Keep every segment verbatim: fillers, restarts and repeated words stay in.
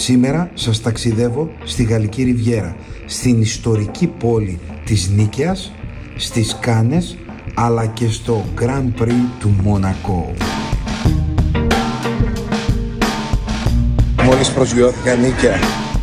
Σήμερα σας ταξιδεύω στη Γαλλική Ριβιέρα, στην ιστορική πόλη της Νίκαιας, στις Κάνες, αλλά και στο Grand Prix του Μονακό. Μόλις προσγειώθηκα Νίκαια.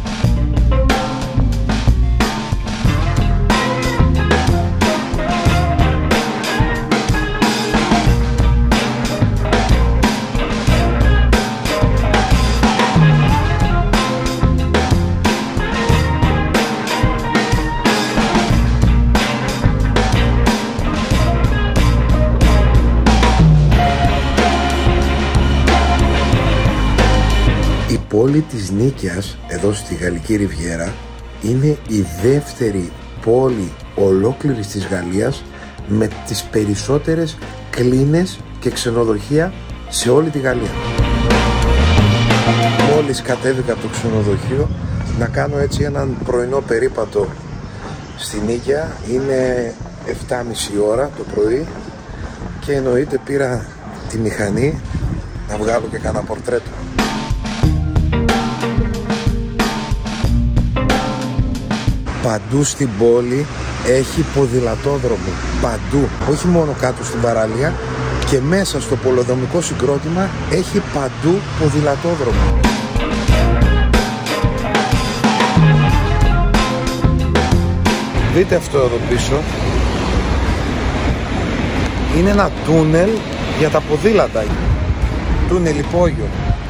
Η πόλη της Νίκαιας, εδώ στη Γαλλική Ριβιέρα, είναι η δεύτερη πόλη ολόκληρης της Γαλλίας με τις περισσότερες κλίνες και ξενοδοχεία σε όλη τη Γαλλία. Μόλις κατέβηκα από το ξενοδοχείο, να κάνω έτσι έναν πρωινό περίπατο στη Νίκαια. Είναι επτά και μισή ώρα το πρωί και εννοείται πήρα τη μηχανή να βγάλω και κάνα πορτρέτο. Παντού στην πόλη έχει ποδηλατόδρομο, παντού, όχι μόνο κάτω στην παραλία, και μέσα στο πολεοδομικό συγκρότημα έχει παντού ποδηλατόδρομο. Δείτε αυτό εδώ πίσω, είναι ένα τούνελ για τα ποδήλατα, τούνελ υπόγειο.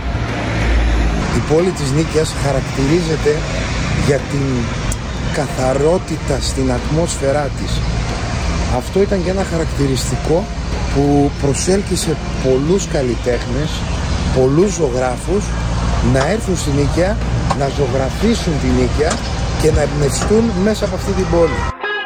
Η πόλη της Νίκαιας χαρακτηρίζεται για την καθαρότητα στην ατμόσφαιρά της. Αυτό ήταν και ένα χαρακτηριστικό που προσέλκυσε πολλούς καλλιτέχνες, πολλούς ζωγράφους να έρθουν στην Νίκαια, να ζωγραφίσουν την Νίκαια και να εμπνευστούν μέσα από αυτή την πόλη.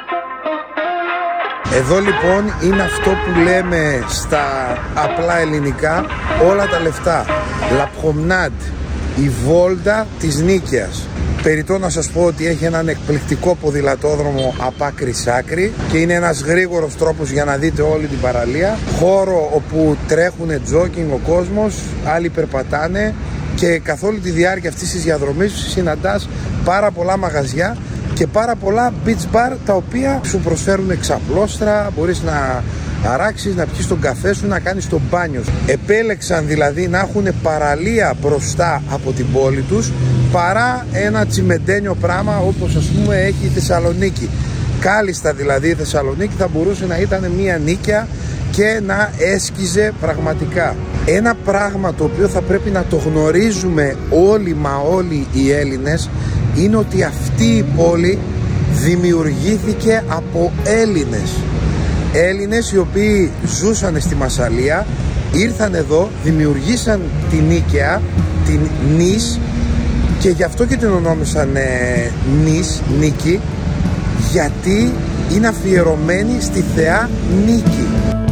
Εδώ λοιπόν είναι αυτό που λέμε στα απλά ελληνικά όλα τα λεφτά. La promenade, η βόλτα της Νίκαιας. Περιττό να σας πω ότι έχει έναν εκπληκτικό ποδηλατόδρομο απ' άκρη σ' άκρη και είναι ένας γρήγορος τρόπος για να δείτε όλη την παραλία. Χώρο όπου τρέχουνε τζόκινγκ ο κόσμος, άλλοι περπατάνε και καθ' όλη τη διάρκεια αυτής της διαδρομής συναντάς πάρα πολλά μαγαζιά και πάρα πολλά beach bar, τα οποία σου προσφέρουν εξαπλώστρα, μπορείς να αράξεις, να πιεις τον καφέ σου, να κάνεις το μπάνιο σου. Επέλεξαν δηλαδή να έχουν παραλία μπροστά από την πόλη τους παρά ένα τσιμεντένιο πράγμα όπως ας πούμε έχει η Θεσσαλονίκη. Κάλλιστα δηλαδή η Θεσσαλονίκη θα μπορούσε να ήταν μια Νίκαια και να έσκιζε πραγματικά. Ένα πράγμα το οποίο θα πρέπει να το γνωρίζουμε όλοι μα όλοι οι Έλληνες είναι ότι αυτή η πόλη δημιουργήθηκε από Έλληνες. Έλληνες οι οποίοι ζούσαν στη Μασσαλία, ήρθαν εδώ, δημιουργήσαν την Νίκαια, την Νης, και γι' αυτό και την ονόμασαν ε, Νης, Νίκη, γιατί είναι αφιερωμένη στη θεά Νίκη.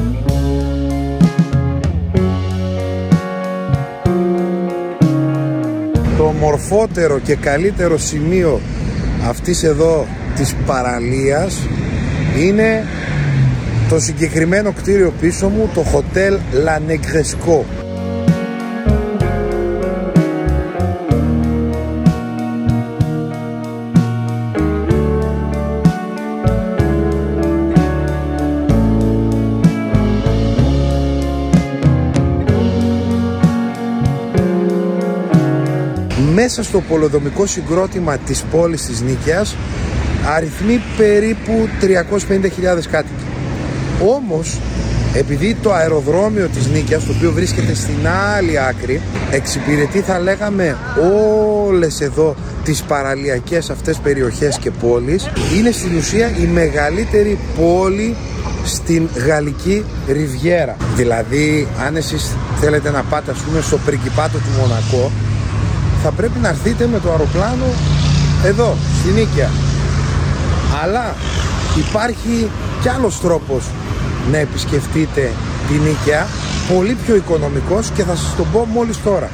Το μορφότερο και καλύτερο σημείο αυτής εδώ της παραλίας είναι το συγκεκριμένο κτίριο πίσω μου, το Hotel La Negresco. Μέσα στο πολεοδομικό συγκρότημα της πόλης της Νίκαιας αριθμεί περίπου τριακόσιες πενήντα χιλιάδες κάτοικοι. Όμως, επειδή το αεροδρόμιο της Νίκαιας, το οποίο βρίσκεται στην άλλη άκρη, εξυπηρετεί θα λέγαμε όλες εδώ τις παραλιακές αυτές περιοχές και πόλεις, είναι στην ουσία η μεγαλύτερη πόλη στην Γαλλική Ριβιέρα. Δηλαδή, αν εσείς θέλετε να πάτε ας πούμε στο Πριγκιπάτο του Μονακό, θα πρέπει να έρθετε με το αεροπλάνο εδώ, στη Νίκαια. Αλλά υπάρχει κι άλλος τρόπος να επισκεφτείτε τη Νίκαια, πολύ πιο οικονομικός, και θα σας το πω μόλις τώρα.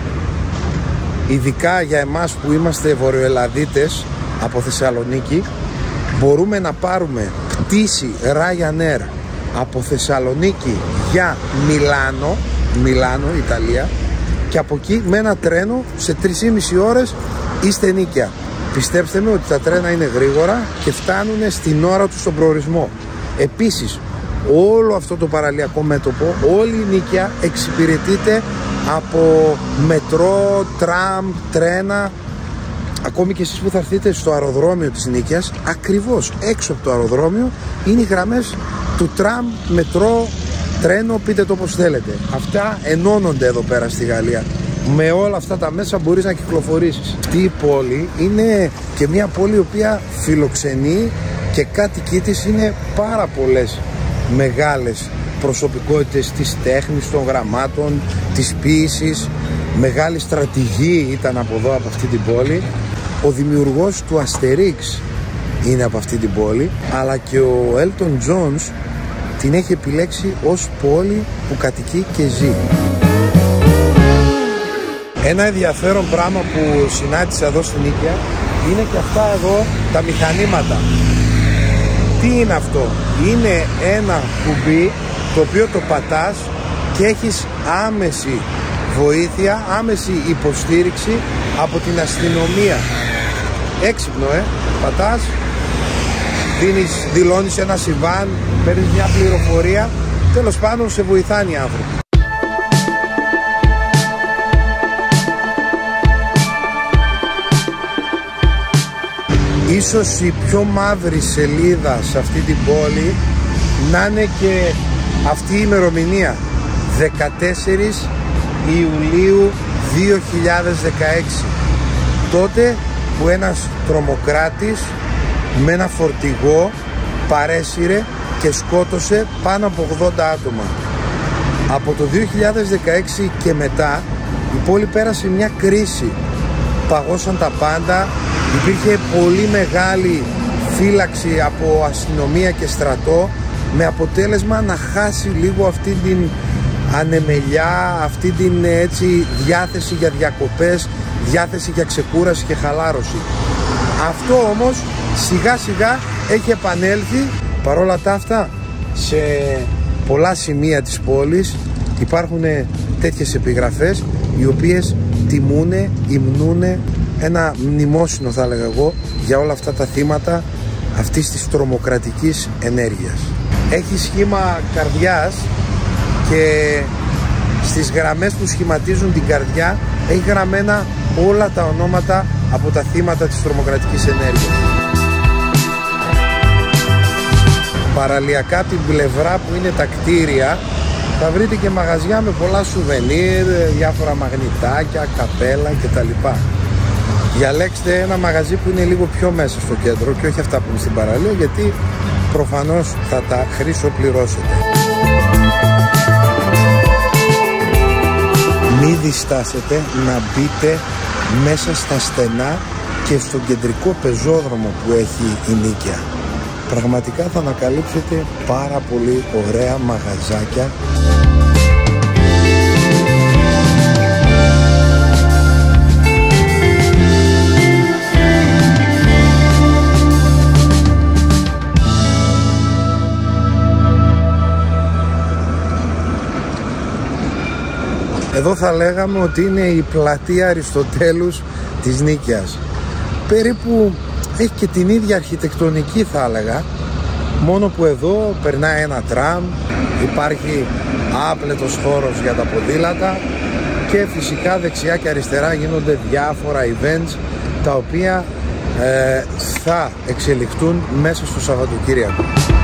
Ειδικά για εμάς που είμαστε βορειοελλαδίτες από Θεσσαλονίκη, μπορούμε να πάρουμε πτήση Ryanair από Θεσσαλονίκη για Μιλάνο, Μιλάνο, Ιταλία, και από εκεί με ένα τρένο σε τρεις και μισή ώρες είστε Νίκαια. Πιστέψτε με ότι τα τρένα είναι γρήγορα και φτάνουν στην ώρα του στον προορισμό. Επίσης, όλο αυτό το παραλιακό μέτωπο, όλη η Νίκαια εξυπηρετείται από μετρό, τραμ, τρένα. Ακόμη και εσείς που θα έρθετε στο αεροδρόμιο της Νίκαιας, ακριβώς έξω από το αεροδρόμιο είναι οι γραμμές του τραμ, μετρό, τρένο, πείτε το όπως θέλετε. Αυτά ενώνονται εδώ πέρα στη Γαλλία. Με όλα αυτά τα μέσα μπορείς να κυκλοφορήσεις. Αυτή η πόλη είναι και μια πόλη η οποία φιλοξενεί και κάτοικοι της είναι πάρα πολλές μεγάλες προσωπικότητες της τέχνης, των γραμμάτων, της ποίησης. Μεγάλη στρατηγή ήταν από εδώ, από αυτή την πόλη. Ο δημιουργός του Αστερίξ είναι από αυτή την πόλη, αλλά και ο Έλτον Τζόνς την έχει επιλέξει ως πόλη που κατοικεί και ζει. Ένα ενδιαφέρον πράγμα που συνάντησα εδώ στην Νίκαια είναι και αυτά εδώ τα μηχανήματα. Τι είναι αυτό? Είναι ένα κουμπί το οποίο το πατάς και έχεις άμεση βοήθεια, άμεση υποστήριξη από την αστυνομία. Έξυπνο, ε! Πατάς, δίνεις, δηλώνεις ένα συμβάν, παίρνεις μια πληροφορία, τέλος πάντων σε βοηθάνε οι άνθρωποι. Ίσως η πιο μαύρη σελίδα σε αυτή την πόλη να είναι και αυτή η ημερομηνία, δεκατέσσερις Ιουλίου δύο χιλιάδες δεκαέξι, τότε που ένας τρομοκράτης με ένα φορτηγό παρέσυρε και σκότωσε πάνω από ογδόντα άτομα. Από το δύο χιλιάδες δεκαέξι και μετά η πόλη πέρασε μια κρίση, παγώσαν τα πάντα, υπήρχε πολύ μεγάλη φύλαξη από αστυνομία και στρατό, με αποτέλεσμα να χάσει λίγο αυτή την ανεμελιά, αυτή την έτσι διάθεση για διακοπές, διάθεση για ξεκούραση και χαλάρωση. Αυτό όμως σιγά σιγά έχει επανέλθει. Παρόλα τα αυτά, σε πολλά σημεία της πόλης υπάρχουν τέτοιες επιγραφές οι οποίες τιμούνε, υμνούνε ένα μνημόσυνο, θα έλεγα εγώ, για όλα αυτά τα θύματα αυτής της τρομοκρατικής ενέργειας. Έχει σχήμα καρδιάς και στις γραμμές που σχηματίζουν την καρδιά έχει γραμμένα όλα τα ονόματα από τα θύματα της τρομοκρατικής ενέργειας. Παραλιακά την πλευρά που είναι τα κτίρια θα βρείτε και μαγαζιά με πολλά σουβενίρ, διάφορα μαγνητάκια, καπέλα κτλ. Διαλέξτε ένα μαγαζί που είναι λίγο πιο μέσα στο κέντρο και όχι αυτά που είναι στην παραλία, γιατί προφανώς θα τα χρυσοπληρώσετε. Μη διστάσετε να μπείτε μέσα στα στενά και στον κεντρικό πεζόδρομο που έχει η Νίκαια. Πραγματικά θα ανακαλύψετε πάρα πολύ ωραία μαγαζάκια. Εδώ θα λέγαμε ότι είναι η πλατεία Αριστοτέλους της Νίκαιας. Περίπου έχει και την ίδια αρχιτεκτονική, θα έλεγα, μόνο που εδώ περνάει ένα τραμ, υπάρχει άπλετος χώρος για τα ποδήλατα και φυσικά δεξιά και αριστερά γίνονται διάφορα events τα οποία ε, θα εξελιχθούν μέσα στο Σαββατοκύριακο.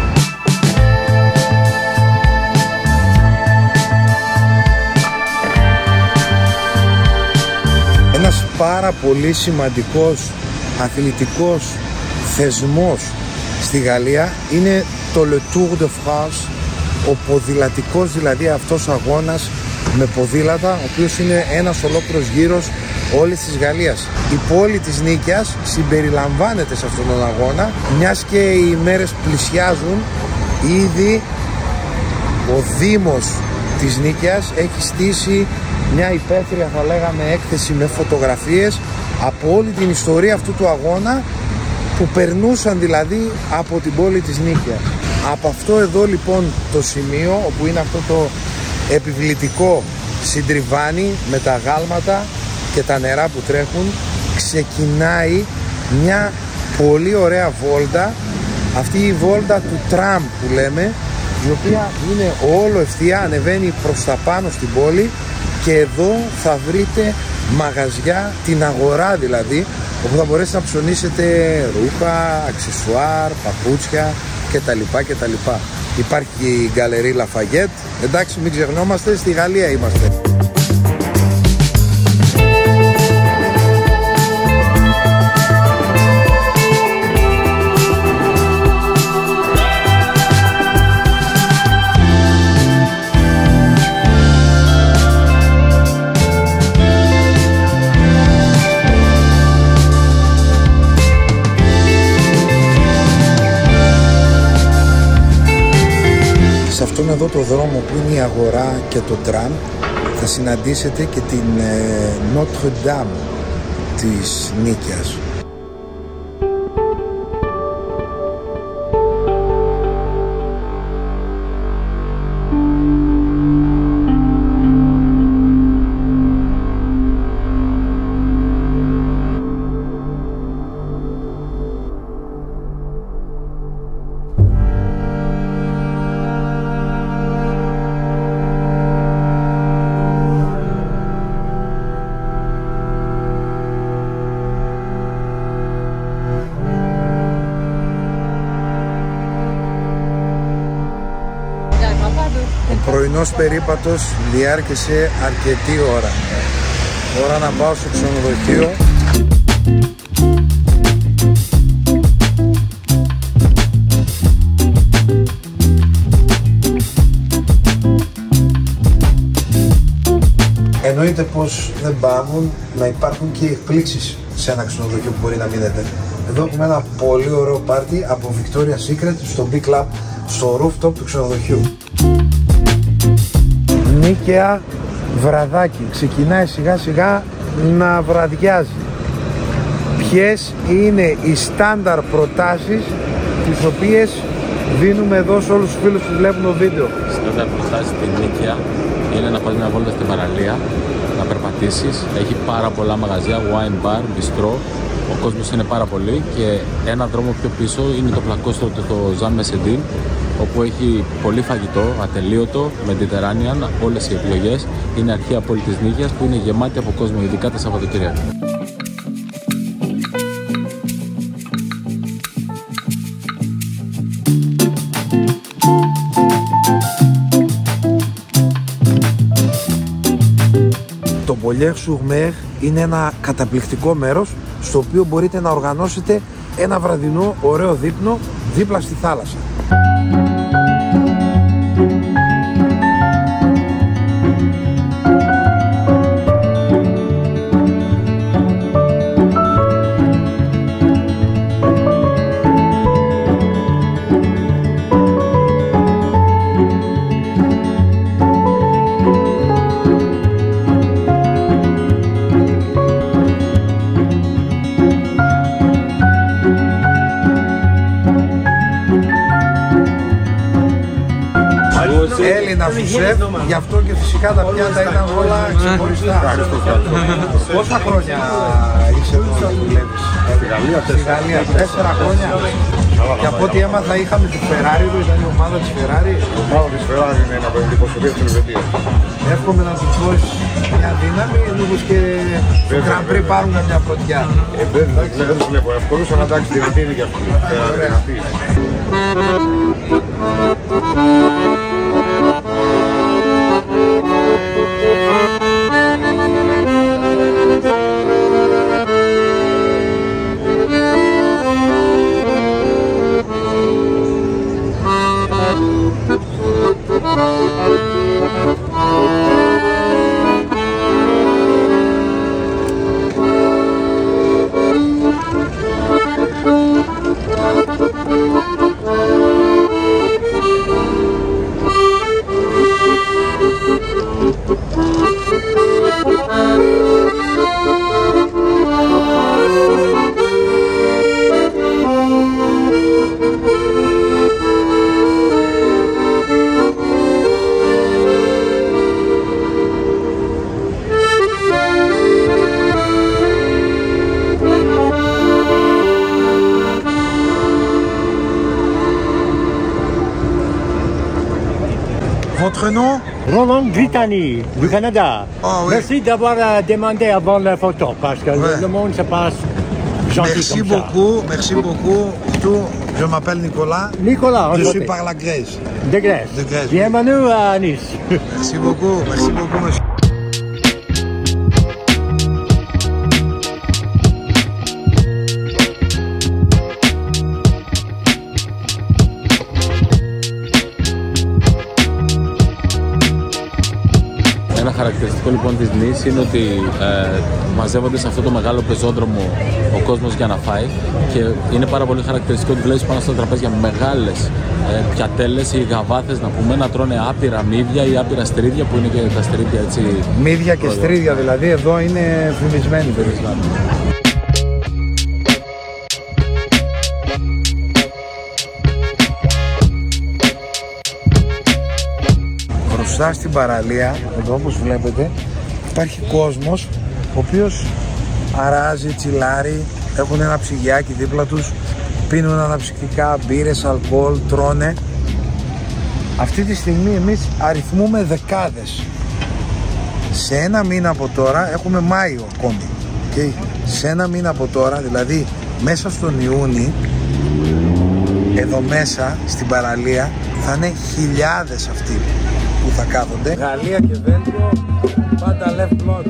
Ένας πάρα πολύ σημαντικός αθλητικός θεσμός στη Γαλλία είναι το Le Tour de France, ο ποδηλατικός δηλαδή αυτός αγώνας με ποδήλατα, ο οποίος είναι ένας ολόκληρος γύρος όλης της Γαλλίας. Η πόλη της Νίκαιας συμπεριλαμβάνεται σε αυτόν τον αγώνα, μιας και οι μέρες πλησιάζουν. Ήδη ο Δήμος της Νίκαιας έχει στήσει μια υπαίθρια, θα λέγαμε, έκθεση με φωτογραφίες από όλη την ιστορία αυτού του αγώνα, που περνούσαν δηλαδή από την πόλη της Νίκαιας. Από αυτό εδώ λοιπόν το σημείο, όπου είναι αυτό το επιβλητικό συντριβάνει με τα γάλματα και τα νερά που τρέχουν. Ξεκινάει μια πολύ ωραία βόλτα, αυτή η βόλτα του τραμ που λέμε, η οποία είναι όλο ευθεία, ανεβαίνει προς τα πάνω στην πόλη, και εδώ θα βρείτε μαγαζιά, την αγορά δηλαδή, όπου θα μπορέσετε να ψωνίσετε ρούχα, αξεσουάρ, παπούτσια κτλ. κτλ. Υπάρχει και η γκαλερί Λαφαγέτ, εντάξει, μην ξεχνόμαστε, στη Γαλλία είμαστε. Σε αυτόν εδώ το δρόμο που είναι η αγορά και το τραμ θα συναντήσετε και την ε, Notre Dame της Νίκαιας. Ο πρωινός περίπατος διάρκεσε αρκετή ώρα. Ώρα να πάω στο ξενοδοχείο. Εννοείται πως δεν πάγουν να υπάρχουν και εκπλήξεις σε ένα ξενοδοχείο που μπορεί να μην δείτε. Εδώ έχουμε ένα πολύ ωραίο πάρτι από Victoria's Secret στο Big Club, στο rooftop του ξενοδοχείου. Νίκαια βραδάκι, ξεκινάει σιγά σιγά να βραδιάζει. Ποιες είναι οι στάνταρ προτάσεις τις οποίες δίνουμε εδώ σε όλους τους φίλους που βλέπουν το βίντεο? Στάνταρ προτάσεις στην Νίκαια είναι να πας μια βόλτα στην παραλία, να περπατήσεις, έχει πάρα πολλά μαγαζιά, wine bar, bistro, ο κόσμος είναι πάρα πολύ, και ένα δρόμο πιο πίσω είναι το πλακόστρωτο το Ζαν Μεσεντίν, όπου έχει πολύ φαγητό, ατελείωτο, Mediterranean, όλες οι επιλογές. Είναι αρχαία πόλη της Νίκαιας που είναι γεμάτη από κόσμο, ειδικά τα Σαββατοκύριακα. Το Bollères-sur-Mer είναι ένα καταπληκτικό μέρος στο οποίο μπορείτε να οργανώσετε ένα βραδινό ωραίο δείπνο δίπλα στη θάλασσα. Έλληνα σου σεφ, γι' αυτό και φυσικά τα πιάτα ήταν όλα ξεχωριστά. Πόσα χρόνια είσαι εδώ που δουλεύεις? Στη Γαλλία, τέσσερα χρόνια. Και από ό,τι έμαθα είχαμε τη Ferrari, εδώ ήταν η ομάδα της Ferrari. Η ομάδα της Ferrari είναι από την αντιπροσωπεία της Ελβετίας. Εύχομαι να τους δώσει μια δύναμη, μήπως και στο Grand Prix πάρουν μια πρωτιά. Δεν τους βλέπω εύκολους, αλλά εντάξει, δυνατή είναι και αυτή. votre nom? Roland Brittany, du Canada. Oh, oui. Merci d'avoir euh, demandé avant la photo, parce que Ouais. le, le monde se passe gentil Merci comme beaucoup, merci beaucoup. Tout, je m'appelle Nicolas. ça. Nicolas, Je enchanté. suis par la Grèce. De Grèce. De Grèce. Bienvenue à Nice. Merci beaucoup, merci beaucoup, monsieur. Ένα χαρακτηριστικό λοιπόν της Νης είναι ότι ε, μαζεύονται σε αυτό το μεγάλο πεζόδρομο ο κόσμος για να φάει και είναι πάρα πολύ χαρακτηριστικό ότι βλέπεις πάνω στα τραπέζια μεγάλες ε, πιατέλες ή γαβάθες να πούμε να τρώνε άπειρα μύδια ή άπειρα στρίδια που είναι και τα στρίδια έτσι. Μύδια και στρίδια δηλαδή εδώ είναι φημισμένοι περισσότερο. Μπροστά στην παραλία, εδώ όπως βλέπετε, υπάρχει κόσμος ο οποίος αράζει, τσιλάρει, έχουν ένα ψυγιάκι δίπλα τους, πίνουν αναψυκτικά, μπύρες, αλκοόλ, τρώνε. Αυτή τη στιγμή εμείς αριθμούμε δεκάδες. Σε ένα μήνα από τώρα, έχουμε Μάιο ακόμη, okay. Σε ένα μήνα από τώρα, δηλαδή μέσα στον Ιούνι, εδώ μέσα στην παραλία θα είναι χιλιάδες αυτοί που θα κάθονται. Γαλλία και Βέλγιο, πάντα left block.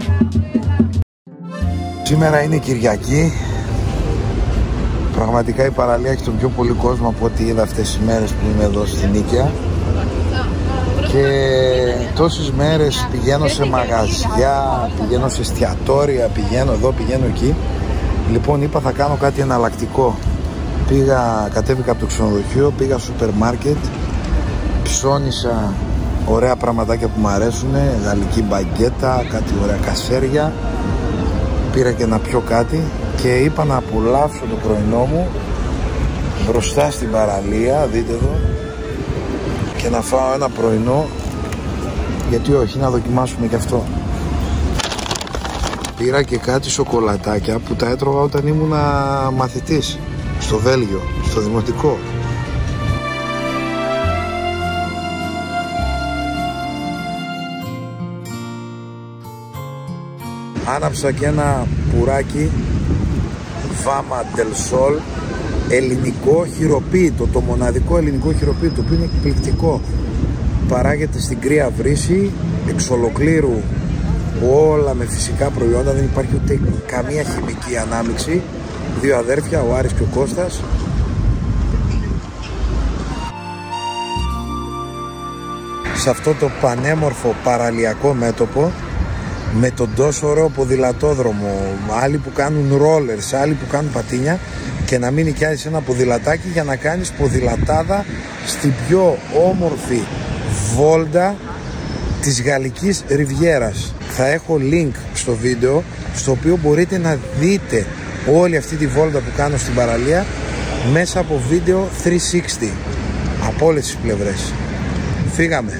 Σήμερα είναι Κυριακή. Πραγματικά η παραλία έχει τον πιο πολύ κόσμο από ό,τι είδα αυτές τις μέρες που είμαι εδώ στην Νίκαια. Και τόσες μέρες πηγαίνω σε μαγαζιά, πηγαίνω σε εστιατόρια, πηγαίνω εδώ, πηγαίνω εκεί. Λοιπόν, είπα θα κάνω κάτι εναλλακτικό. Πήγα, κατέβηκα από το ξενοδοχείο, πήγα στο σούπερ μάρκετ, ψώνισα ωραία πραγματάκια που μου αρέσουν, γαλλική μπαγκέτα, κάτι ωραία κασέρια. Πήρα και να πιω κάτι και είπα να απολαύσω το πρωινό μου μπροστά στην παραλία, δείτε εδώ, και να φάω ένα πρωινό, γιατί όχι, να δοκιμάσουμε και αυτό. Πήρα και κάτι σοκολατάκια που τα έτρωγα όταν ήμουν μαθητής στο Βέλγιο, στο δημοτικό. Άναψα και ένα πουράκι Fama del Sol, ελληνικό χειροποίητο, το μοναδικό ελληνικό χειροποίητο που είναι εκπληκτικό. Παράγεται στην Κρύα Βρύση, εξ ολοκλήρου, όλα με φυσικά προϊόντα, δεν υπάρχει ούτε καμία χημική ανάμειξη. Δύο αδέρφια, ο Άρης και ο Κώστας. Σε αυτό το πανέμορφο παραλιακό μέτωπο, με τον τόσο ωραίο ποδηλατόδρομο, άλλοι που κάνουν ρόλερς, άλλοι που κάνουν πατίνια, και να μην νοικιάζεις ένα ποδηλατάκι για να κάνεις ποδηλατάδα στην πιο όμορφη βόλτα της Γαλλικής Ριβιέρας. Θα έχω link στο βίντεο, στο οποίο μπορείτε να δείτε όλη αυτή τη βόλτα που κάνω στην παραλία μέσα από βίντεο τριακόσια εξήντα από όλες τις πλευρές. Φύγαμε.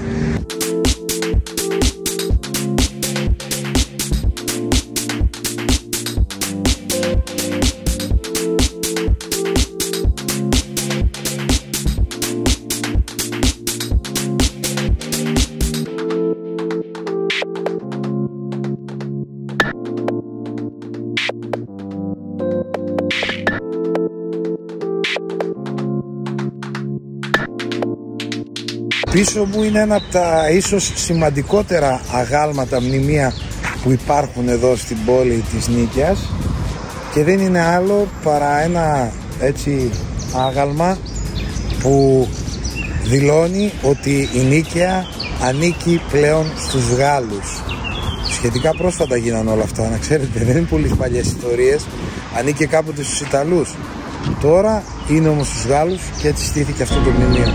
Πίσω μου είναι ένα από τα ίσως σημαντικότερα αγάλματα, μνημεία που υπάρχουν εδώ στην πόλη της Νίκαιας, και δεν είναι άλλο παρά ένα έτσι άγαλμα που δηλώνει ότι η Νίκαια ανήκει πλέον στους Γάλλους. Σχετικά πρόσφατα γίνανε όλα αυτά, να ξέρετε, δεν είναι πολύ παλιές ιστορίες. Ανήκε κάποτε στους Ιταλούς, τώρα είναι όμως στους Γάλλους, και έτσι στήθηκε αυτό το μνημείο.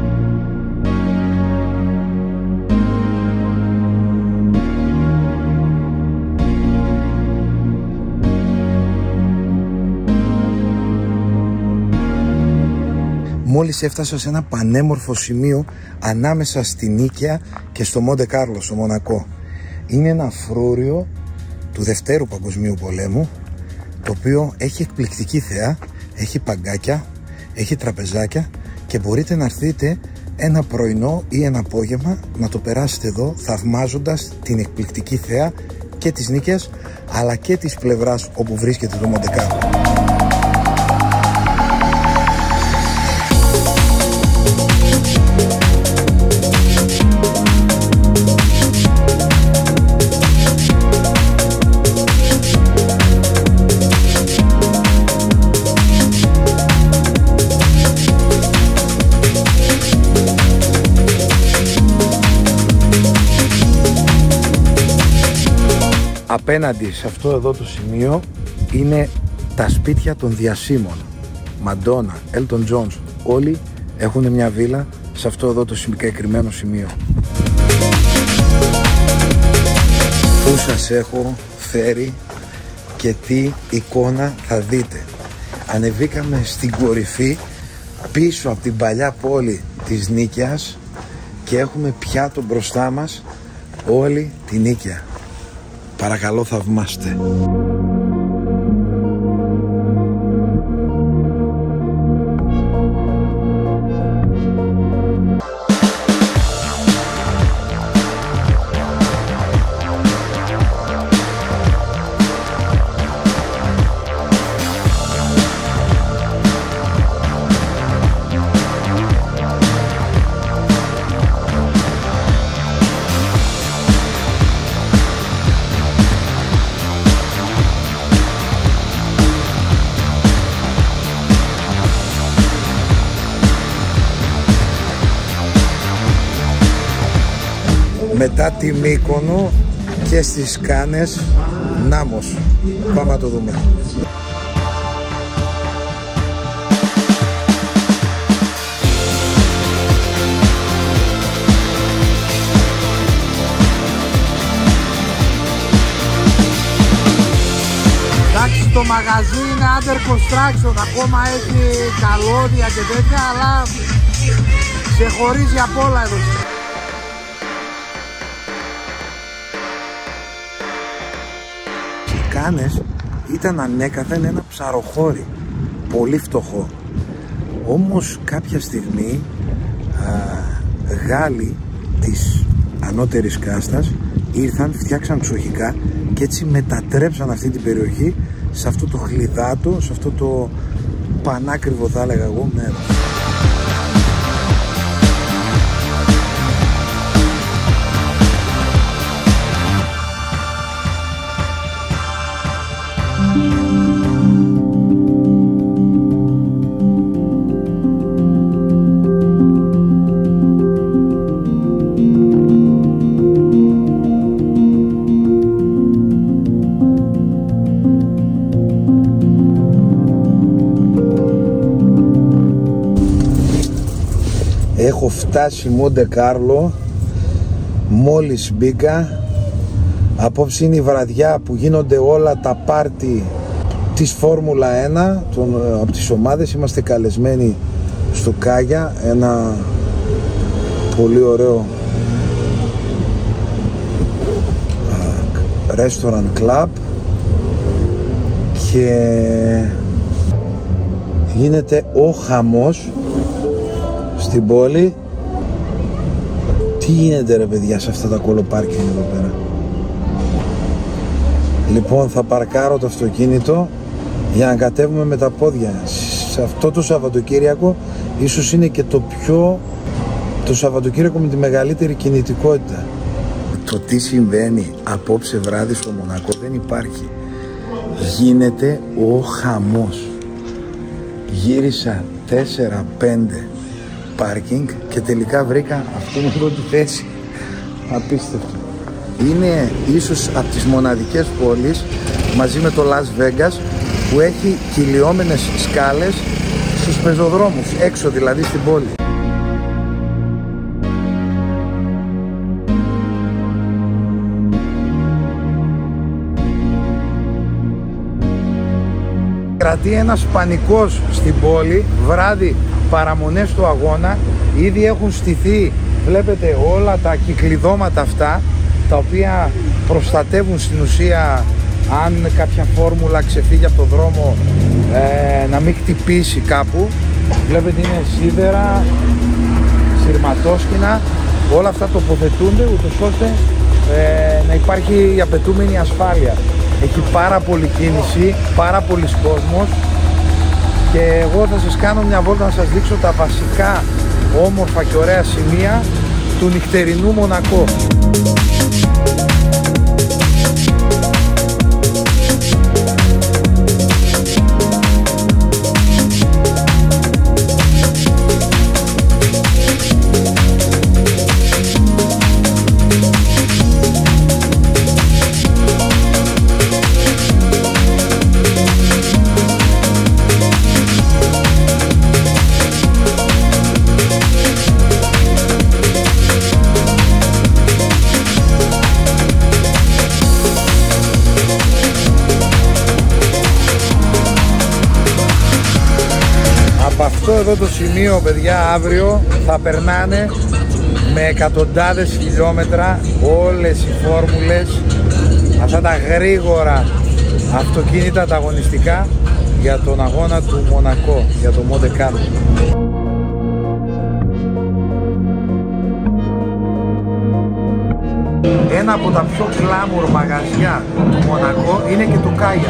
Μόλις έφτασα σε ένα πανέμορφο σημείο ανάμεσα στη Νίκαια και στο Μοντε Κάρλο, στο Μονακό. Είναι ένα φρούριο του Δευτέρου Παγκοσμίου Πολέμου, το οποίο έχει εκπληκτική θέα, έχει παγκάκια, έχει τραπεζάκια, και μπορείτε να έρθετε ένα πρωινό ή ένα απόγευμα να το περάσετε εδώ θαυμάζοντας την εκπληκτική θέα και της Νίκαιας αλλά και της πλευράς όπου βρίσκεται το Μοντεκάρλο. Απέναντι σε αυτό εδώ το σημείο είναι τα σπίτια των διασύμων. Μαντόνα, Έλτον Τζόνς, όλοι έχουν μια βίλα σε αυτό εδώ το συγκεκριμένο σημείο. Πού σας έχω φέρει και τι εικόνα θα δείτε. Ανεβήκαμε στην κορυφή πίσω από την παλιά πόλη της Νίκαιας και έχουμε πιάτο μπροστά μας όλη τη Νίκαια. Παρακαλώ θαυμάστε. Μετά τη Μύκονο και στις Κάνες, Νάμος. Πάμε να το δούμε. Εντάξει, το μαγαζί είναι under construction, ακόμα έχει καλώδια και τέτοια, αλλά ξεχωρίζει απ' όλα εδώ. Κάνες ήταν ανέκαθεν ένα ψαροχώρι, πολύ φτωχό. Όμως κάποια στιγμή α, Γάλλοι της ανώτερης κάστας ήρθαν, φτιάξαν ξοχικά και έτσι μετατρέψαν αυτή την περιοχή σε αυτό το χλιδάτο, σε αυτό το πανάκριβο θα έλεγα εγώ μέρος. Έχω φτάσει Μοντεκάρλο, μόλις μπήκα. Απόψε είναι η βραδιά που γίνονται όλα τα πάρτι της Φόρμουλα ένα των, από τις ομάδες. Είμαστε καλεσμένοι στο Κάγια, ένα πολύ ωραίο restaurant club, και γίνεται ο χαμός στην πόλη. Τι γίνεται ρε παιδιά σε αυτά τα κολοπάρκινγκ εδώ πέρα. Λοιπόν, θα παρκάρω το αυτοκίνητο για να κατέβουμε με τα πόδια. Σε αυτό το Σαββατοκύριακο ίσως είναι και το πιο το Σαββατοκύριακο με τη μεγαλύτερη κινητικότητα. Το τι συμβαίνει απόψε βράδυ στο Μονακό δεν υπάρχει. Γίνεται ο χαμός. Γύρισα τέσσερα πέντε πάρκινγκ και τελικά βρήκα αυτήν εδώ τη θέση. Απίστευτο. Είναι ίσως από τις μοναδικές πόλεις μαζί με το Las Vegas που έχει κυλιόμενες σκάλες στους πεζοδρόμους, έξω δηλαδή στην πόλη. Κρατεί ένας πανικός στην πόλη, βράδυ παραμονές του αγώνα, ήδη έχουν στηθεί, βλέπετε όλα τα κυκλειδώματα αυτά, τα οποία προστατεύουν στην ουσία αν κάποια φόρμουλα ξεφύγει από το δρόμο ε, να μην χτυπήσει κάπου. Βλέπετε είναι σίδερα, σειρματόσκηνα, όλα αυτά τοποθετούνται ούτως ώστε ε, να υπάρχει η απαιτούμενη ασφάλεια. Έχει πάρα πολλή κίνηση, πάρα πολλοί κόσμος και εγώ θα σας κάνω μια βόλτα να σας δείξω τα βασικά όμορφα και ωραία σημεία του νυχτερινού Μονακό. Αυτό εδώ το σημείο, παιδιά, αύριο θα περνάνε με εκατοντάδες χιλιόμετρα όλες οι φόρμουλες, αυτά τα γρήγορα αυτοκίνητα ανταγωνιστικά για τον αγώνα του Μονακό, για το Monte Carlo. Ένα από τα πιο glamour μαγαζιά του Μονακό είναι και το Κάγια.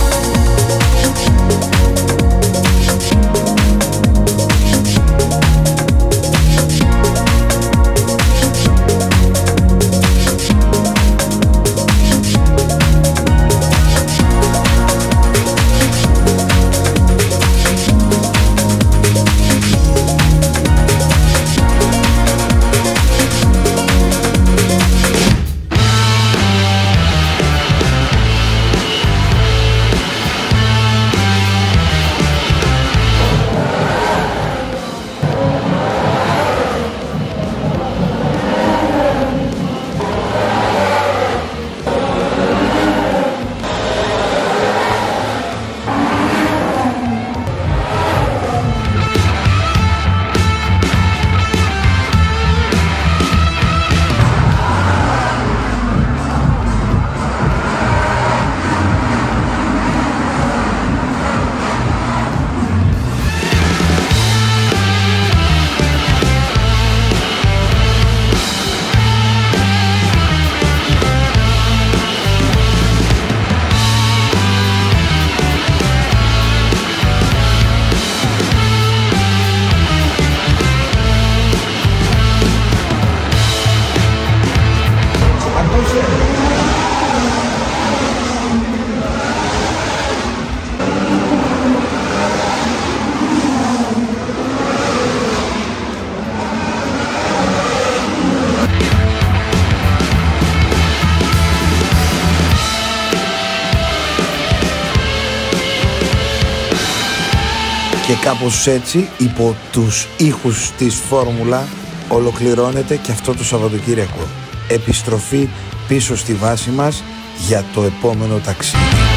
Και κάπως έτσι, υπό τους ήχους της Φόρμουλα, ολοκληρώνεται και αυτό το Σαββατοκύριακο. Επιστροφή πίσω στη βάση μας για το επόμενο ταξίδι.